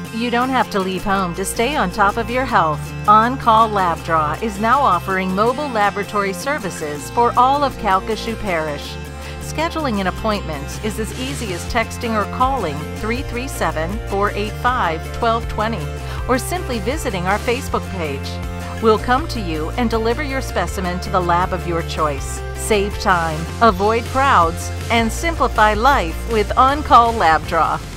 You don't have to leave home to stay on top of your health. On-Call Lab Draw is now offering mobile laboratory services for all of Calcasieu Parish. Scheduling an appointment is as easy as texting or calling 337-485-1220 or simply visiting our Facebook page. We'll come to you and deliver your specimen to the lab of your choice. Save time, avoid crowds, and simplify life with On-Call Lab Draw.